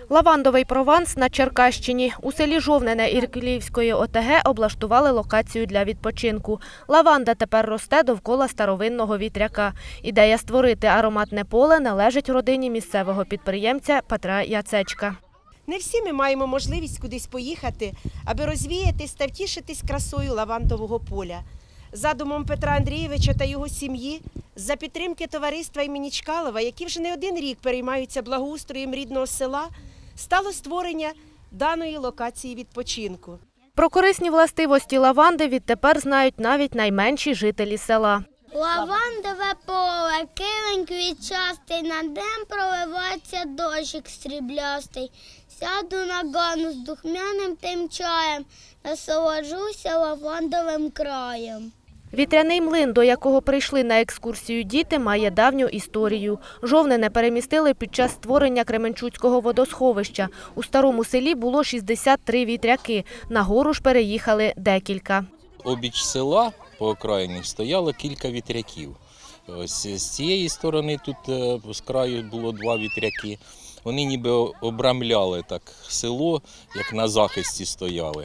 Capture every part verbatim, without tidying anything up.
Лавандовий прованс на Черкащині. У селі Жовнине Іркліївської ОТГ облаштували локацію для відпочинку. Лаванда тепер росте довкола старовинного вітряка. Ідея створити ароматне поле належить родині місцевого підприємця Петра Яцечка. Не всі ми маємо можливість кудись поїхати, аби розвіятись та втішитись красою лавандового поля. Задумом Петра Андрійовича та його сім'ї, за підтримки товариства імені Чкалова, які вже не один рік переймаються благоустроєм рідного села, стало створення даної локації відпочинку. Про корисні властивості лаванди відтепер знають навіть найменші жителі села. Лавандове поле, килень квітчастий, над ним проливається дощик сріблястий. Сяду на гану з духмяним тим чаєм, насолоджуся лавандовим краєм. Вітряний млин, до якого прийшли на екскурсію діти, має давню історію. Жовнине перемістили під час створення Кременчуцького водосховища. У старому селі було шістдесят три вітряки, на гору ж переїхали декілька. Обіч села по окраїні стояло кілька вітряків. Ось з цієї сторони тут з краю було два вітряки. Вони ніби обрамляли так село, як на захисті стояли.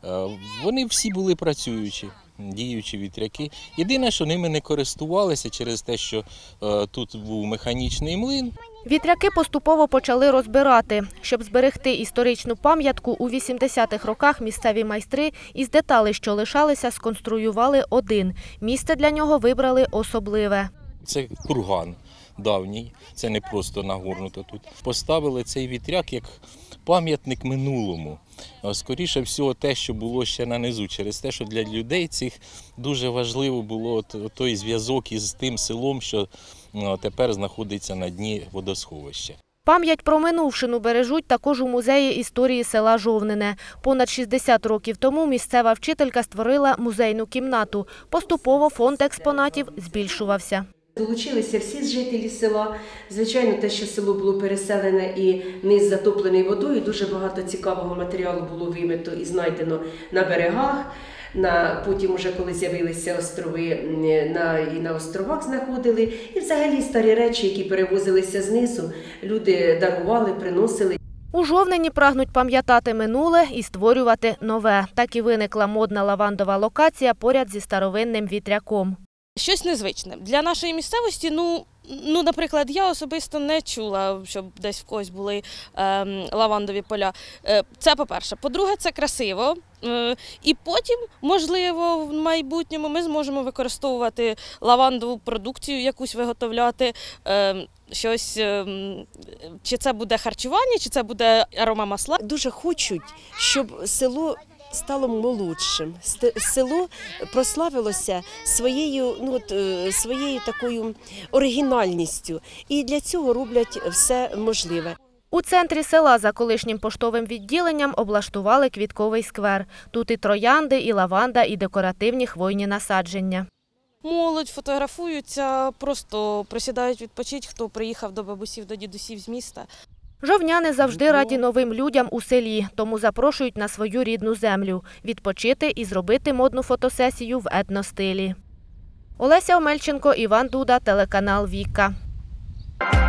Вони всі були працюючі, діючі вітряки. Єдине, що ними не користувалися через те, що тут був механічний млин. Вітряки поступово почали розбирати. Щоб зберегти історичну пам'ятку, у вісімдесятих роках місцеві майстри із деталей, що лишалися, сконструювали один. Місце для нього вибрали особливе. Це курган давній, це не просто нагорнуто тут. Поставили цей вітряк як пам'ятник минулому. Скоріше всього те, що було ще на низу, через те, що для людей цих дуже важливо було той зв'язок із тим селом, що тепер знаходиться на дні водосховища. Пам'ять про минувшину бережуть також у музеї історії села Жовнине. Понад шістдесят років тому місцева вчителька створила музейну кімнату. Поступово фонд експонатів збільшувався. Долучилися всі жителі села. Звичайно, те, що село було переселене і низ затоплений водою, дуже багато цікавого матеріалу було вимито і знайдено на берегах. На, потім, уже, коли з'явилися острови, на, і на островах знаходили. І взагалі старі речі, які перевозилися знизу, люди дарували, приносили. У Жовнині прагнуть пам'ятати минуле і створювати нове. Так і виникла модна лавандова локація поряд зі старовинним вітряком. Щось незвичне. Для нашої місцевості, ну, ну, наприклад, я особисто не чула, щоб десь в когось були е, лавандові поля. Е, це по-перше. По-друге, це красиво. Е, і потім, можливо, в майбутньому ми зможемо використовувати лавандову продукцію, якусь виготовляти, е, щось, е, чи це буде харчування, чи це буде аромамасла. Дуже хочуть, щоб село стало молодшим, село прославилося своєю, ну, от, своєю такою оригінальністю. І для цього роблять все можливе. У центрі села за колишнім поштовим відділенням облаштували квітковий сквер. Тут і троянди, і лаванда, і декоративні хвойні насадження. Молодь фотографуються, просто присідають відпочити, хто приїхав до бабусів, до дідусів з міста. Жовняни завжди раді новим людям у селі, тому запрошують на свою рідну землю – відпочити і зробити модну фотосесію в етностилі. Олеся Омельченко, Іван Дуда, телеканал «Віка».